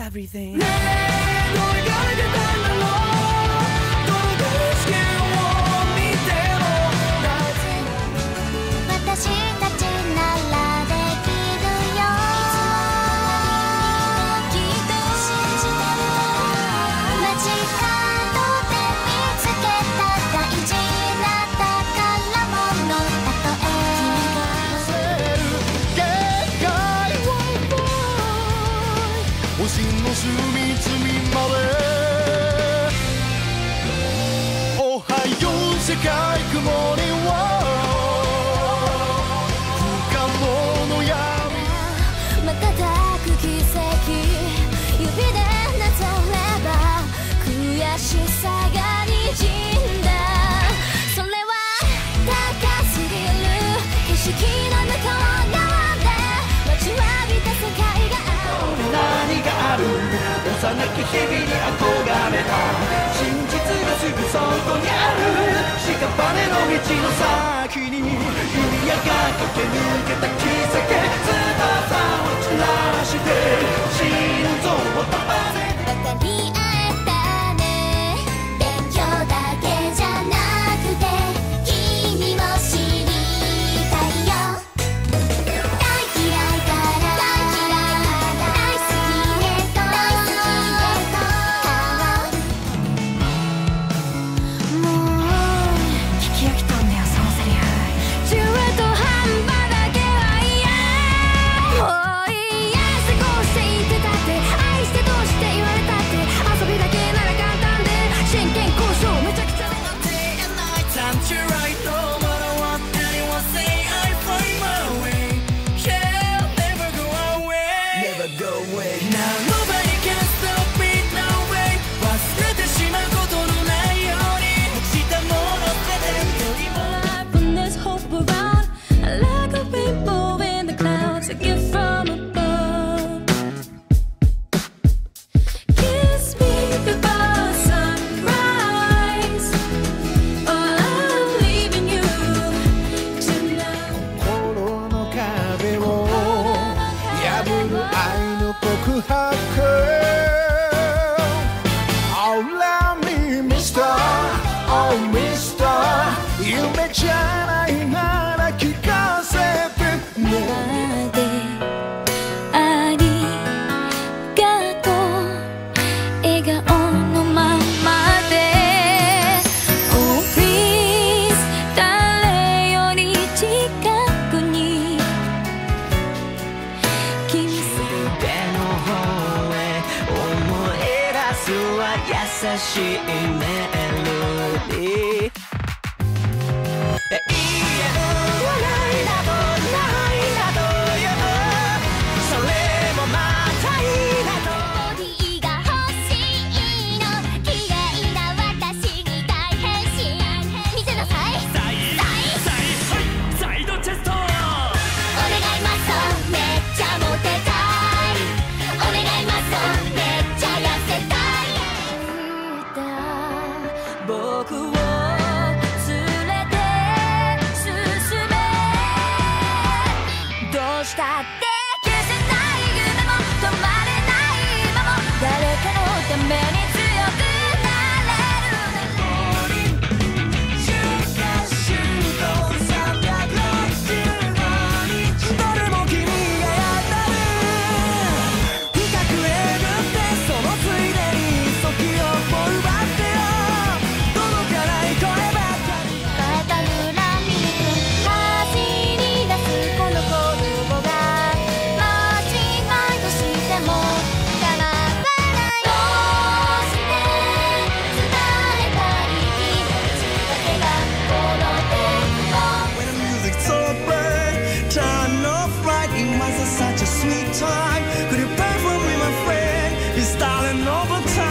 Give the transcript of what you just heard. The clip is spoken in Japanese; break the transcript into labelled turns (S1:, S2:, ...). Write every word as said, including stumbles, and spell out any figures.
S1: everything ねえどれが出たんだろうどの景色を見ても
S2: 私たちならできるよきっと信じてる間近で見つけた大事な宝物たとえ
S1: 限界は星の隅々までおはよう世界雲には不可能の闇
S2: 瞬く奇跡指でなぞれば悔しさが滲んだそれは高すぎる景色の向こう側で待ちわびた世界がある
S1: 何がある幼き日々に憧れた真実がすぐそこにある屍の道の先に弓矢が駆け抜けた奇跡翼を散らして心臓を飛ばせ
S2: 分かり合えたね勉強だけじゃなくて君も知りたいよ大嫌いから大嫌いから大好きねと大好きねともう聞き飽きたんだよそのセリフ中途半端だけは嫌もういいやしてこうして言ってたって愛してどうして言われたって遊びだけなら簡単で真剣交渉めちゃくちゃで
S1: Day and night time to right no matter what anyone say I find my way yeah never go away never go away now nobody can stop me no way 忘れてしまうことのないように落ちたもの全てよりも
S2: When there's hope around like a rainbow in the clouds a gift from above kiss me before sunrise oh I'm leaving you tonight
S1: 心の壁を破る愛の告白 Oh love me mister Oh mister 夢じゃないなら聞かせてね
S2: でありがとう笑顔のままで Oh please 誰より近くに君
S1: 手の方へ思い出すは優しいメロディー永遠はないなどないなどよそれもまたいいなと
S2: ボディが欲しいの綺麗な私に大変身見せなさい
S1: サイサイサイドチェスト
S2: お願いマッソめっちゃモテたいお願いマッソめっちゃ痩せたい僕を連れて進めどうしたって消せない夢も止まれない今も誰かのために強くなれる
S1: 週刊週とさんびゃくろくじゅうごにちどれも君がやったる深くえぐってそのついでに時をも奪ってよ届かない声ばかり
S2: また恨み走り出すこの子供が間違いとしても叶わないどうして伝えたい気持ちだけがこの手を
S1: When the music's so bright, turn off right, it was such a sweet time. Could you perform with my friend? It's starting over time.